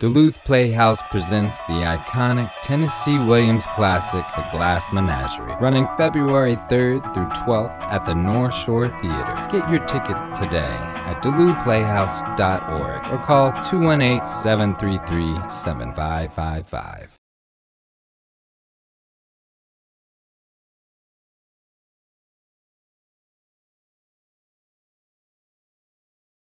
Duluth Playhouse presents the iconic Tennessee Williams classic, The Glass Menagerie, running February 3rd through 12th at the NorShor Theater. Get your tickets today at duluthplayhouse.org or call 218-733-7555.